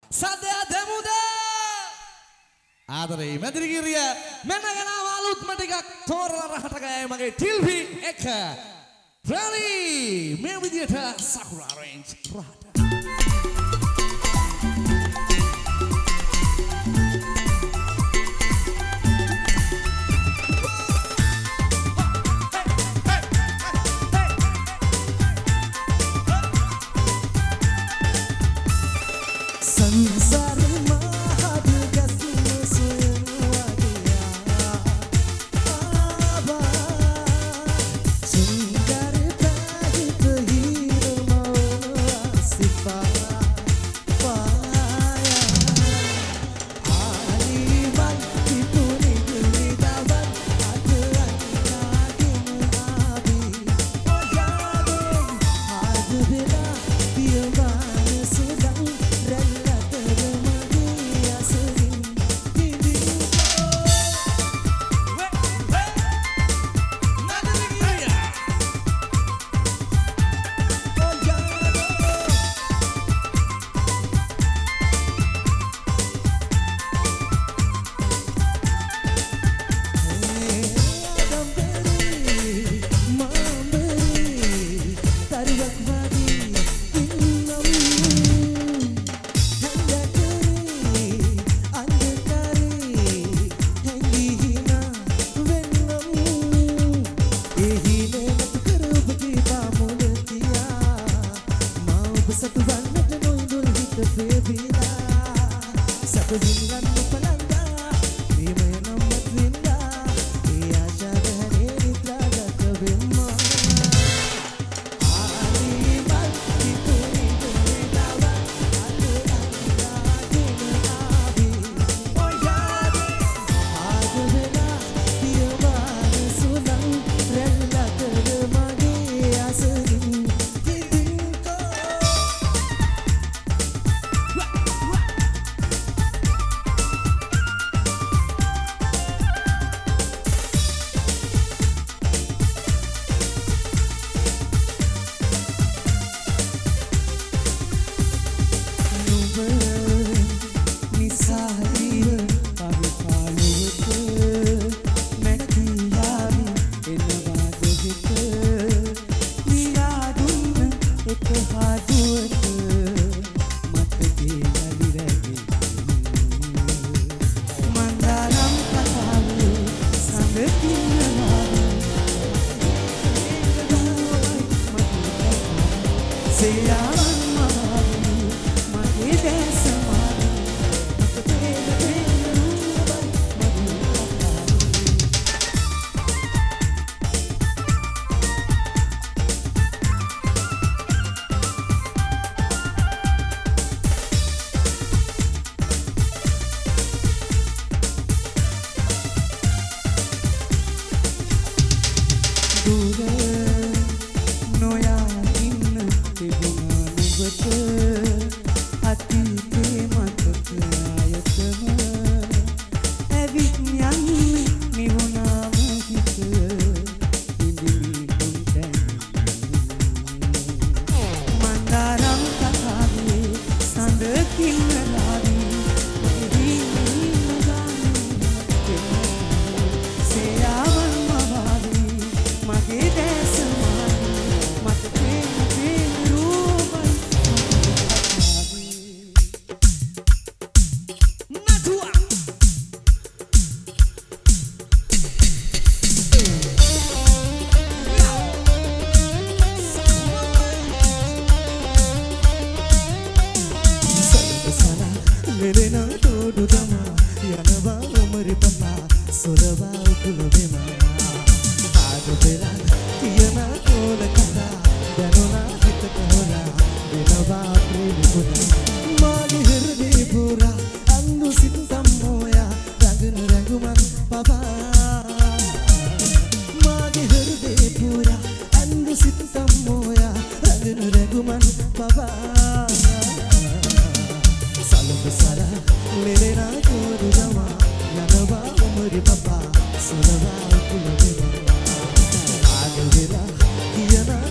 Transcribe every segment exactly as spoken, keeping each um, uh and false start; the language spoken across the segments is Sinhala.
සද්දය දෙමුද ආදරේ මැදිරිගිරිය මෙන්නගෙන ආවලුත් මටිකක් තෝරලා රහට ගෑයි මගේ ටිල්පි එක රැලි මේ විදියට සකුරා රේන්ජ් රහට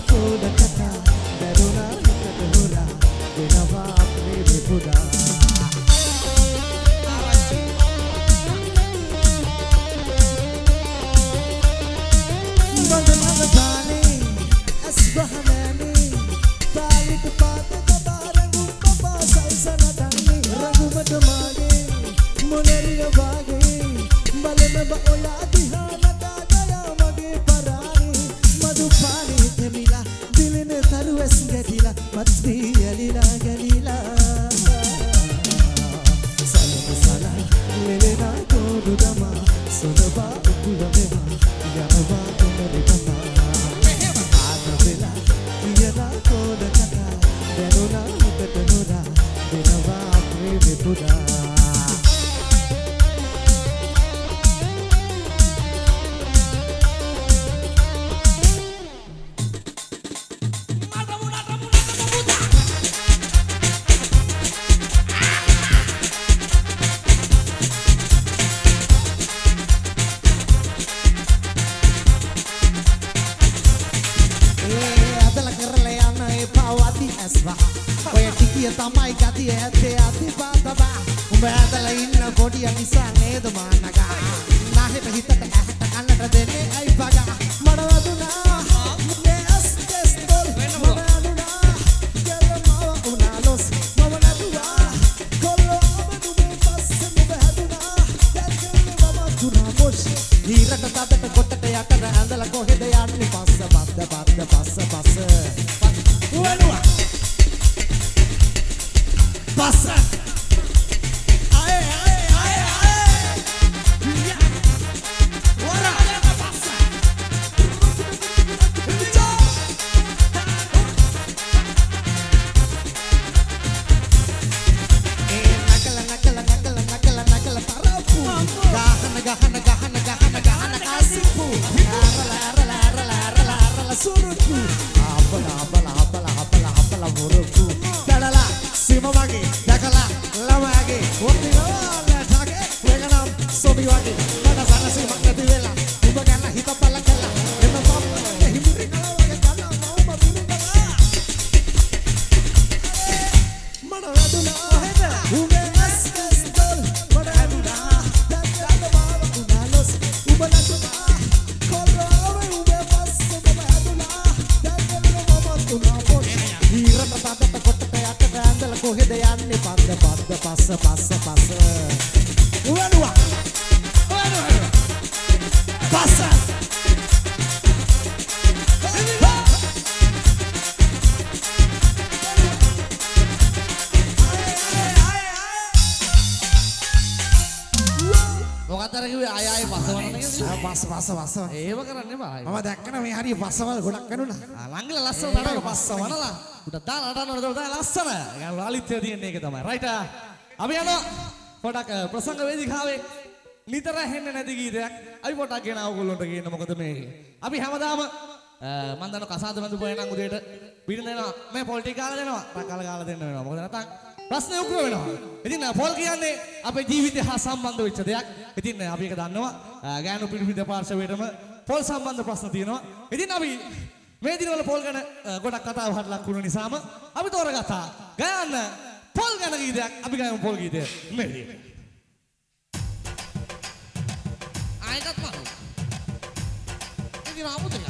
Denova, Apne Buddha. විපුදා තමයි ගතිය ඇත්තේ අතිපාතබා උඹ ඇදලා ඉන්න පොඩිය නිසා නේද මානගා නාහෙට හිතට ඇහැට කන්නට දෙන්නේ අයි පගා මඩ වදුනා මේ අස්තස් තොල් මඩ වදුනා ගලමාව උනාලොස් මම නදුවා කොල්ලෝ ඔබ දුමේ පස්සේ නුඹ හැදුනා දැක්කේ මම තුනා මොෂ් ඊරට තදට කොටට යටට ඇඳලා කොහෙද යන්නේ පස්ස බද්ද බද්ද පස්ස පස්ස උවනුවා Passa! Aê, aê, aê, aê! Bora! Passa! Eh, nakala, nakala, nakala, nakala, nakala, parapu. Gahana, gahana, gahana, gahana, gahana, kasipu. Arala, arala, arala, arala, arala, suruku. Apala, apala, apala, apala, apala, muruku. Dadala. Simamagi, dakala, lamagi, wondigola thage, weganam, sobiwagi, pada sana simak nadi vela, uba ganna hita pala kala, enna pamma himri kala wage kala mauma birugala. Mada aduna heda, ube askas dol, mada aduna, dakala baba unalos, uba naduna, kolla ave ube passe baba aduna, dakala baba unapot, hira tata tata ඇඳලා කොහෙද යන්නේ පද්ද පද්ද පස්ස පස්ස පස්ස උවනුවා උවනුවා පස්ස මොකක්ද අර කිව්වේ ආය ආය පස්ස වන්න කියලා පස්ස පස්ස පස්ස ඒව කරන්න එපා මම දැක්කන මේ හරිය පස්සවල් ගොඩක් කනුණා ලංගල ලස්සන නඩක පස්ස වනලා උඩ දාලා නඩන උඩ දාලා ලස්සන ඒ ලාලිත්‍ය තියෙන්නේ ඒක තමයි රයිට් අපි යනවා පොඩක් ප්‍රසංග වේදිකාවේ නිතර හෙන්නේ නැති ගීතයක් අපි පොඩක් ගෙන ඕගොල්ලන්ට කියන්න මොකද මේ අපි හැමදාම මම දන්න කසාද බඳු පොය නම් උදේට පිටින් දෙනවා මේ පොල් ටික ගාලා දෙනවා රකාල ගාලා දෙන්න වෙනවා මොකද නැත්නම් ප්‍රශ්නේ උග්‍ර වෙනවා ඉතින් පොල් කියන්නේ අපේ ජීවිතය හා සම්බන්ධ වෙච්ච දෙයක් ඉතින් අපි ඒක දන්නවා ගෑනු පිළිපිට පාර්ශවයටම පොල් සම්බන්ධ ප්‍රශ්න තියෙනවා ඉතින් අපි මේ දිනවල පොල් ගැන ගොඩක් කතා බහට ලක් වුණ නිසාම අපි තෝරගත්තා ගයන්න පොල් ගැන ගීතයක් අපි ගයමු පොල් ගීතය මේ විදිහට ආයෙත් මම ඉතින් ආමුද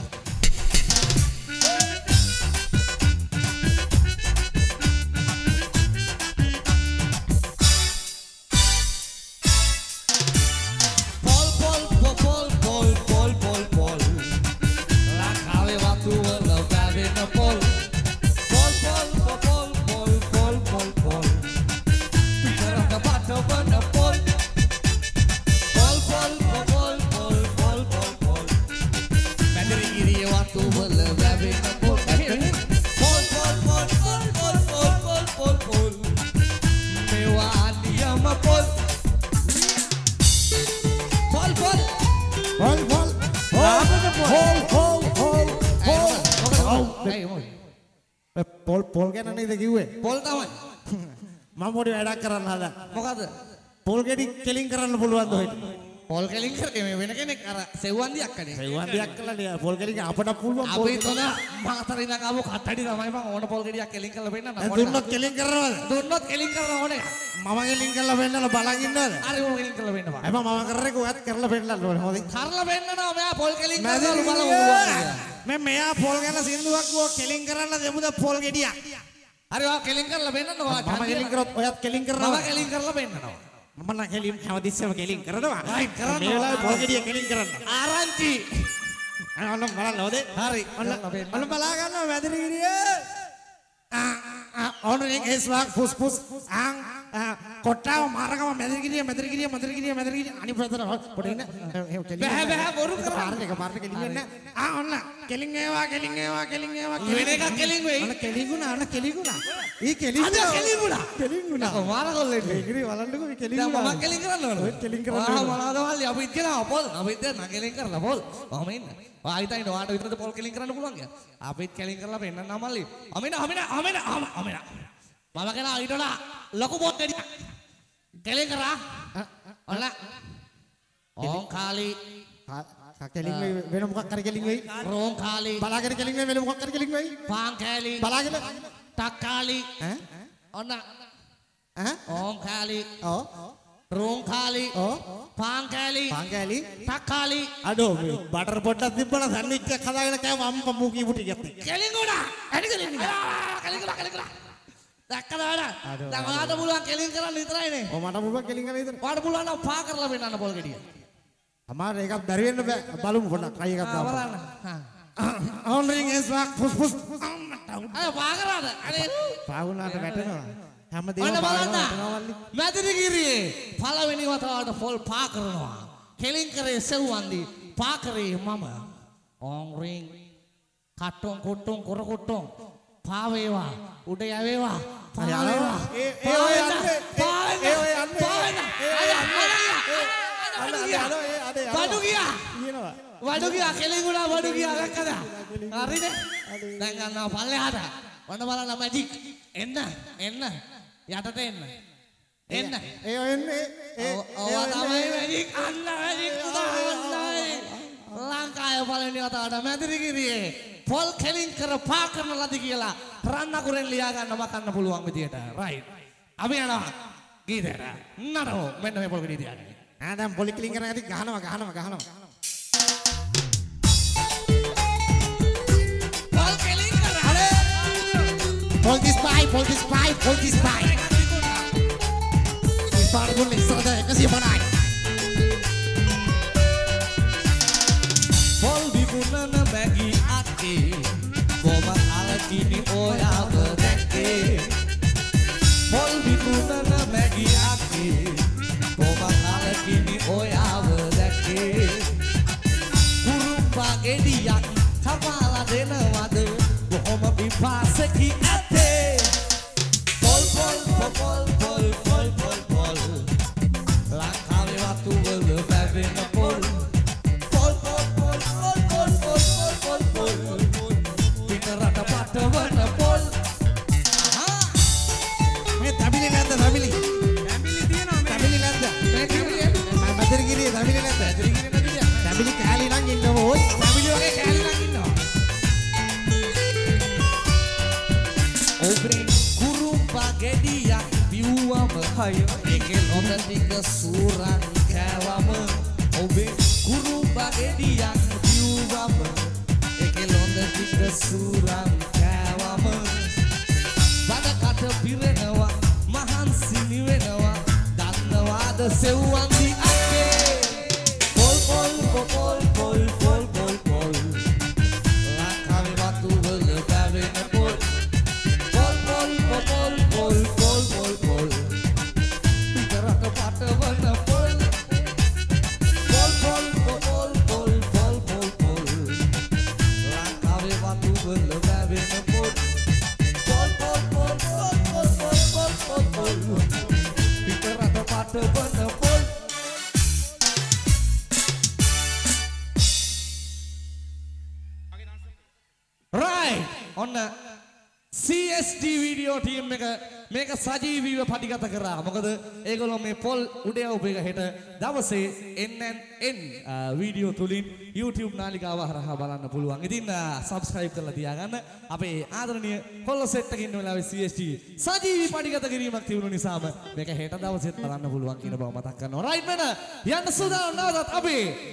Pol pol kan ane deki gue. Pol tahu? Mampu di ada keran ada. Mau kata? Pol ke di keling keran puluhan tuh. Pol keling ker keme bener kene kara seuan dia kan ya. Seuan dia kan dia. Pol keling apa dah puluhan. Apa itu na? Makatarina kamu kata di ramai bang. Mana pol keling keling ker lebih na? Dunot keling keran. Dunot keling keran mana? Mama keling ker lebih na balangin na. Are mau keling ker lebih na? Emang mama kerre kuat ker lebih na. Ker lebih na na. Mea pol keling keran lu balang uang. मैं मैं पोल करना सिंधु को केलिंग करना जब मुझे पोल के दिया अरे वाह केलिंग कर लबेना ना वाह मामा केलिंग करो वाह केलिंग कर मामा केलिंग कर लबेना ना मामा ना केलिंग हम दिस से केलिंग कर ना वाह मैं वाला पोल के दिया केलिंग करना आरांची अल्लाह माला लो दे hari अल्लाह माला करना मैं तेरी गिरी on ring es wak pus pus ang kota marga මැදිරි ගිරිය මැදිරි ගිරිය මැදිරි ගිරිය මැදිරි ගිරිය අනිත් පැත්තට පොඩි ඉන්න එහෙම කෙලින් බෑ බෑ බොරු කරා පාරට එක පාරට කෙලින් වෙන්න ආ ඔන්න කෙලින් ඒවා කෙලින් ඒවා කෙලින් ඒවා වෙන එකක් කෙලින් වෙයි අන්න කෙලින් ගුණා අන්න කෙලින් ගුණා ඊ කෙලින් අද කෙලින් ගුණා කෙලින් ගුණා මාර කොල්ලෙන්නේ ඉගිරි බලන්නකෝ මේ කෙලින් දැන් ගුණා මම කෙලින් කරන්න ඕන ඔය කෙලින් කරන්න ආ ඕන මොනවද මල්ලි අපිත් කියනවා පොල් අපිත් දැන් නගෙලින් කරලා පොල් මම ඉන්න ආයිතයි නෝට විතරද පොල් කෙලින් කරන්න පුළුවන් කියලා අපිත් කෙලින් කරලා පෙන්නන්න මල්ලි අමින අමින අමින අමින මම කෙනා ඊට වඩා ලොකු පොත් දෙන්න කෙලින් කරා ඔන්න ඕම් කාලි කෙලින් වෙයි වෙන මොකක් හරි කෙලින් වෙයි රෝම් කාලි බලාගෙන කෙලින් වෙයි වෙන මොකක් හරි කෙලින් වෙයි පාන් කෑලි බලාගෙන තක්කාලි ඈ ඔන්න ඈ ඕම් කාලි ඔව් රෝම් කාලි ඔව් පාන් කෑලි පාංගෑලි තක්කාලි අඩෝ මේ බටර් පොඩ්ඩක් තිබ්බලා සැන්ඩ්විච් එකක් හදාගෙන කෑව අම්ම මූ කීපු ටිකක් එක්ක කෙලින් ගුණා ඇටි කෙලින් කෙලින් කරා කෙලින් කරා දැක්කද වැඩ දැන් ඔයාට පුළුවන් කෙලින් කරන්න විතරයිනේ ඔය මට පුළුවන් කෙලින් කරලා ඉතින් ඔයාට පුළුවන් නම් පා කරලා වෙන්නන්න පොල් ගෙඩිය අමාර එකක් බැරි වෙන්න බෑ බලමු පොඩ්ඩක් try එකක් ආ දාමු බලන්න හා on ring is back පුස් පුස් අය පා කරාද අනේ පාවුනාට වැටෙනවා හැමදේම ඔන්න බලන්න වැටෙනවා වල්ලි මැදිරිගිරියේ පළවෙනි වතාවට පොල් පා කරනවා කෙලින් කරේ සෙව්වන්දි පා කරේ මම on ring කට්ටොන් කොට්ටොන් කොර කොට්ටොන් පා වේවා උඩ යවේවා පා වේවා ඒ ඒ ඔය යන්නේ පා ඒ ඔය යන්නේ පා වෙන්න අය අය බඩු ගියා කියනවා වඩු ගියා කෙලින් ගුණා වඩු ගියා දැක්කද හරිනේ දැන් ගන්නවා පල්ලෙහාට ඔන්න බලන්න මැජික් එන්න එන්න යටට එන්න එන්න ඒ ඔය එන්නේ ඒ ඔවා තමයි මැජික් අන්න මැජික් උදාහරණයි ලංකාවේ පළවෙනි වතාවට මැදිරිගිරියේ පොල් කෙලින් කර පා කරන ලද කියලා රන් අකුරෙන් ලියා ගන්න මකන්න පුළුවන් විදියට රයිට් අපි යනවා ගීතයට නඩෝ මෙන්න මේ පොල් ගෙඩිය තියාගන්න ආ දැන් පොලි කෙලින් කරන හැටි ගහනවා ගහනවා ගහනවා පොල් කෙලින් කර Pull this pipe, pull this pipe, pull this pipe. Dispara dulu nih, serta kasih apa naik? පොල් විකුණන බැගි අතේ කොමත් අලකිනි ඔයාව දැක්කේ පොල් විකුණන බැගි අතේ කොමත් අලකිනි ඔයාව දැක්කේ කුරුම්බා ගෙඩියක් කපාලා දෙනවද කොහොම විපාසකි ඇතේ පොල් පොල් පොල් පොල් පොල් පොල් පොල් ලංකාවේ වතු වල බැවෙන පොල් rata patavana pol මේ තමිලි නැද්ද තමිලි? තමිලි තියෙනවා මේ. තමිලි නැද්ද? මේ තමිලි මම මැදිරිගිරියේ තමිලි නැද්ද? මැදිරිගිරියේ නැද්ද? තමිලි කෑලි නම් ඉන්නවා ඕයි. තමිලි වගේ කෑලි නම් ඉන්නවා. ඔබේ කුරුම්බා ගෙඩියක් බිව්වම හය ඒකේ ලොඳ ටික සූරන් කෑවම ඔබේ කුරුම්බා ගෙඩියක් බිව්වම ටික සූරන් කෑවම බඩකට පිරෙනවා මහන්සි නිවෙනවා දන්නවාද සෙව්වන්දි අක්කේ පොල් පොල් පොල් පොල් පොල් පොල් පොල් ලංකාවේ වතු වල බැවෙන පොල් පොල් පොල් පොල් පොල් පොල් පොල් පොල් පිටරට පටවන පොල් පොල් පොල් පොල් පොල් පොල් පොල් පොල් watu wala bavena pol pol pol pol pol pol pol pol pol pol pitarata patavana pol right on C S D video team එක මේක සජීවීව පටිගත කරා මොකද ඒගොල්ලෝ මේ පොල් උඩ යවපු එක හෙට දවසේ N N N වීඩියෝ තුලින් YouTube නාලිකාව හරහා බලන්න පුළුවන්. ඉතින් subscribe කරලා තියාගන්න. අපේ ආදරණීය කොල්ල සෙට් එකකින් ඉන්න වෙලාවේ C S D සජීවී පටිගත කිරීමක් තිබුණු නිසාම මේක හෙට දවසෙත් බලන්න පුළුවන් කියන බව මතක් කරනවා. right man යන්න සූදානම් නැවතත් අපි